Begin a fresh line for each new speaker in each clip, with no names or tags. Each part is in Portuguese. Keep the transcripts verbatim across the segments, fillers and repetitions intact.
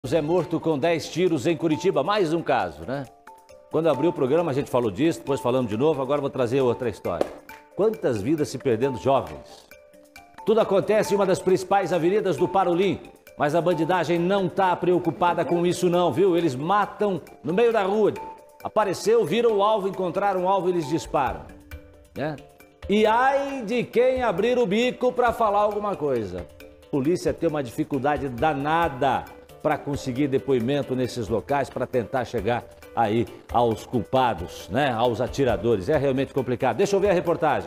É morto com dez tiros em Curitiba, mais um caso, né? Quando abriu o programa a gente falou disso, depois falamos de novo, agora vou trazer outra história. Quantas vidas se perdendo jovens? Tudo acontece em uma das principais avenidas do Parolim, mas a bandidagem não está preocupada com isso não, viu? Eles matam no meio da rua. Apareceu, viram o alvo, encontraram o alvo e eles disparam, né? E ai de quem abrir o bico para falar alguma coisa. A polícia tem uma dificuldade danada para conseguir depoimento nesses locais, para tentar chegar aí aos culpados, né, aos atiradores. É realmente complicado. Deixa eu ver a reportagem.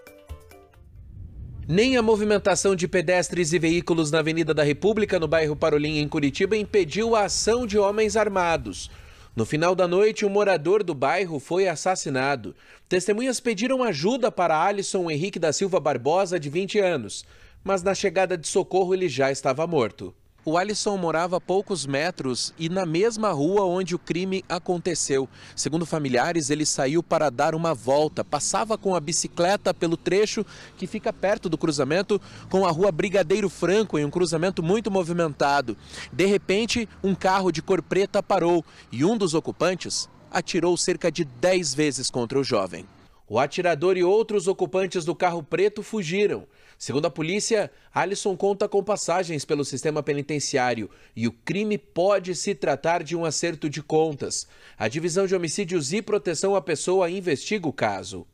Nem a movimentação de pedestres e veículos na Avenida da República, no bairro Parolim, em Curitiba, impediu a ação de homens armados. No final da noite, um morador do bairro foi assassinado. Testemunhas pediram ajuda para Alisson Henrique da Silva Barbosa, de vinte anos, mas na chegada de socorro ele já estava morto. O Alisson morava a poucos metros e na mesma rua onde o crime aconteceu. Segundo familiares, ele saiu para dar uma volta, passava com a bicicleta pelo trecho que fica perto do cruzamento com a rua Brigadeiro Franco, em um cruzamento muito movimentado. De repente, um carro de cor preta parou e um dos ocupantes atirou cerca de dez vezes contra o jovem. O atirador e outros ocupantes do carro preto fugiram. Segundo a polícia, Alisson conta com passagens pelo sistema penitenciário e o crime pode se tratar de um acerto de contas. A Divisão de Homicídios e Proteção à Pessoa investiga o caso.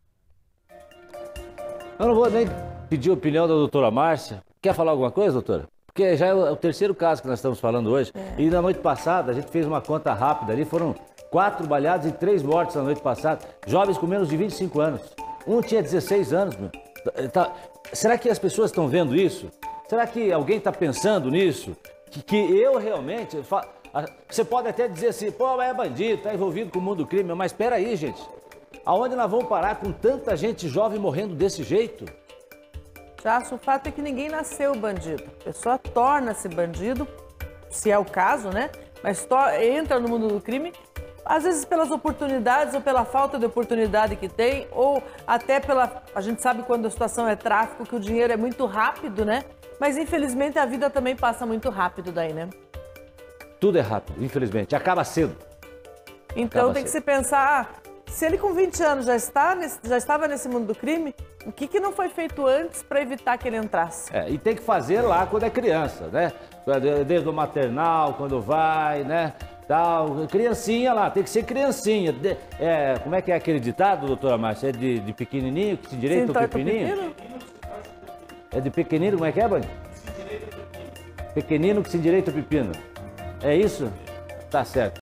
Eu não vou nem pedir a opinião da doutora Márcia. Quer falar alguma coisa, doutora? Porque já é o terceiro caso que nós estamos falando hoje. É. E na noite passada, a gente fez uma conta rápida ali, foram quatro baleados e três mortes na noite passada. Jovens com menos de vinte e cinco anos. Um tinha dezesseis anos, meu. Tá... Será que as pessoas estão vendo isso? Será que alguém está pensando nisso? Que, que eu realmente... Você pode até dizer assim, pô, é bandido, está envolvido com o mundo do crime, mas espera aí, gente. Aonde nós vamos parar com tanta gente jovem morrendo desse jeito?
Jasso, o fato é que ninguém nasceu bandido. A pessoa torna-se bandido, se é o caso, né? Mas entra no mundo do crime, às vezes pelas oportunidades ou pela falta de oportunidade que tem, ou até pela... A gente sabe quando a situação é tráfico, que o dinheiro é muito rápido, né? Mas infelizmente a vida também passa muito rápido daí, né?
Tudo é rápido, infelizmente. Acaba cedo.
Então Acaba tem cedo. que se pensar... Ah, se ele com vinte anos já, está nesse, já estava nesse mundo do crime, o que, que não foi feito antes para evitar que ele entrasse?
É, e tem que fazer lá quando é criança, né? Desde o maternal, quando vai, né? Tal, criancinha lá, tem que ser criancinha. De, é, como é que é aquele ditado, doutora Márcia? É de, de pequenininho que se direita o pequenininho? É de pequenino, como é que é, Band? Pequenino que se direita o pepino. É isso? Tá certo.